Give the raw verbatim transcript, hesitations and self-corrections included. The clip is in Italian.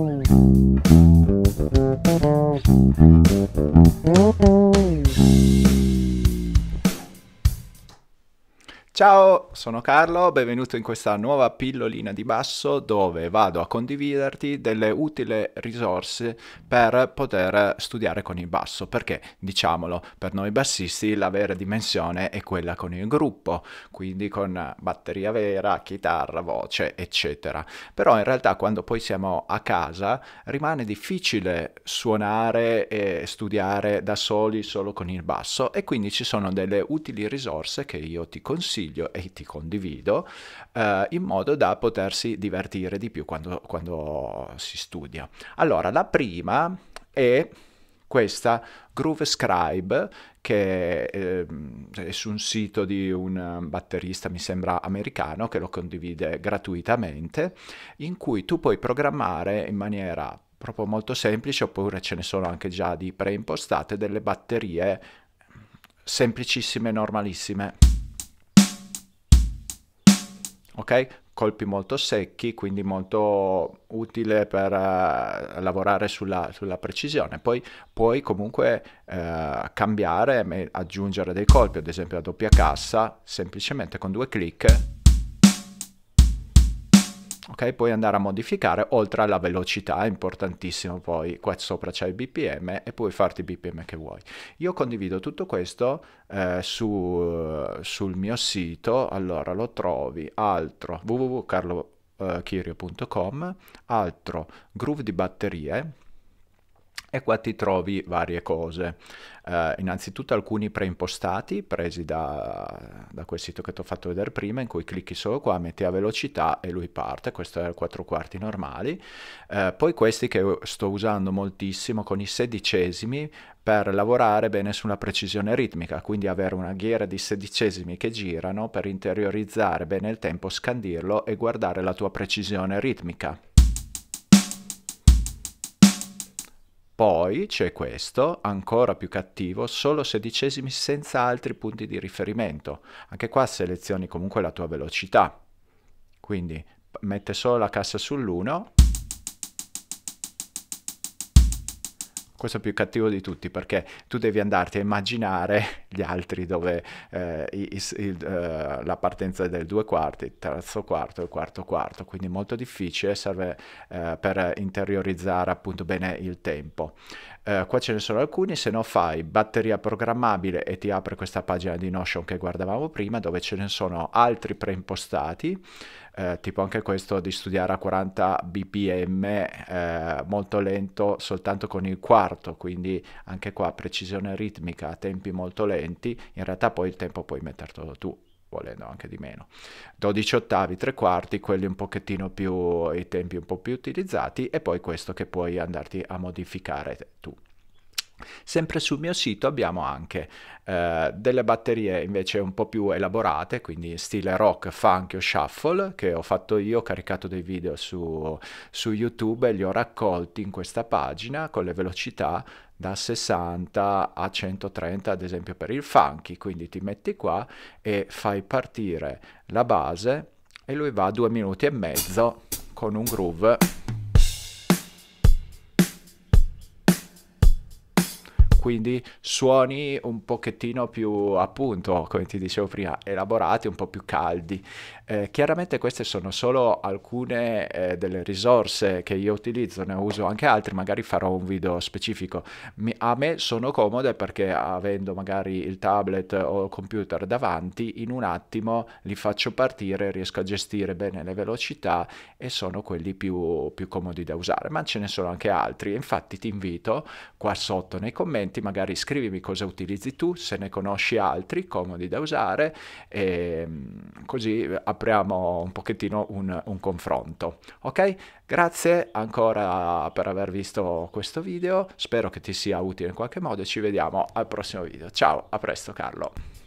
Ciao, sono Carlo, benvenuto in questa nuova pillolina di basso dove vado a condividerti delle utili risorse per poter studiare con il basso, perché diciamolo, per noi bassisti la vera dimensione è quella con il gruppo, quindi con batteria vera, chitarra, voce, eccetera. Però in realtà quando poi siamo a casa rimane difficile suonare e studiare da soli solo con il basso e quindi ci sono delle utili risorse che io ti consiglio e ti condivido eh, in modo da potersi divertire di più quando, quando si studia. Allora, la prima è questa Groovescribe che eh, è su un sito di un batterista, mi sembra americano, che lo condivide gratuitamente, in cui tu puoi programmare in maniera proprio molto semplice, oppure ce ne sono anche già di preimpostate, delle batterie semplicissime, normalissime. Ok? Colpi molto secchi, quindi molto utile per uh, lavorare sulla, sulla precisione. Poi puoi comunque uh, cambiare, aggiungere dei colpi, ad esempio a doppia cassa, semplicemente con due clic. Ok, puoi andare a modificare oltre alla velocità, è importantissimo, poi qua sopra c'è il B P M e puoi farti il B P M che vuoi. Io condivido tutto questo eh, su, sul mio sito, allora lo trovi altro w w w punto carlo chirio punto com, altro groove di batterie. E qua ti trovi varie cose, uh, innanzitutto alcuni preimpostati presi da, da quel sito che ti ho fatto vedere prima, in cui clicchi solo qua, metti a velocità e lui parte, questo è il quattro quarti normali, uh, poi questi che sto usando moltissimo con i sedicesimi per lavorare bene sulla precisione ritmica, quindi avere una ghiera di sedicesimi che girano per interiorizzare bene il tempo, scandirlo e guardare la tua precisione ritmica. Poi c'è questo, ancora più cattivo, solo sedicesimi senza altri punti di riferimento. Anche qua selezioni comunque la tua velocità. Quindi mette solo la cassa sull'uno. Questo è più cattivo di tutti perché tu devi andarti a immaginare gli altri dove eh, il, il, eh, la partenza del due quarti, il terzo quarto e il quarto quarto, quindi molto difficile, serve eh, per interiorizzare appunto bene il tempo. Eh, qua ce ne sono alcuni, se no fai batteria programmabile e ti apre questa pagina di Notion che guardavamo prima dove ce ne sono altri preimpostati. Eh, tipo anche questo di studiare a quaranta B P M, eh, molto lento soltanto con il quarto, quindi anche qua precisione ritmica, tempi molto lenti, in realtà poi il tempo puoi metterlo tu, volendo anche di meno. dodici ottavi, tre quarti, quelli un pochettino più, i tempi un po' più utilizzati, e poi questo che puoi andarti a modificare tu. Sempre sul mio sito abbiamo anche eh, delle batterie invece un po' più elaborate, quindi stile rock, funk o shuffle, che ho fatto io, ho caricato dei video su, su YouTube e li ho raccolti in questa pagina con le velocità da sessanta a centotrenta, ad esempio per il funky, quindi ti metti qua e fai partire la base e lui va a due minuti e mezzo con un groove. Quindi suoni un pochettino più, appunto, come ti dicevo prima, elaborati, un po' più caldi. Eh, chiaramente queste sono solo alcune eh, delle risorse che io utilizzo, ne uso anche altri, magari farò un video specifico. Mi, a me sono comode perché avendo magari il tablet o il computer davanti, in un attimo li faccio partire, riesco a gestire bene le velocità e sono quelli più, più comodi da usare, ma ce ne sono anche altri. Infatti ti invito qua sotto nei commenti, magari scrivimi cosa utilizzi tu, se ne conosci altri comodi da usare, e così apriamo un pochettino un, un confronto. Ok? Grazie ancora per aver visto questo video, spero che ti sia utile in qualche modo e ci vediamo al prossimo video. Ciao, a presto Carlo.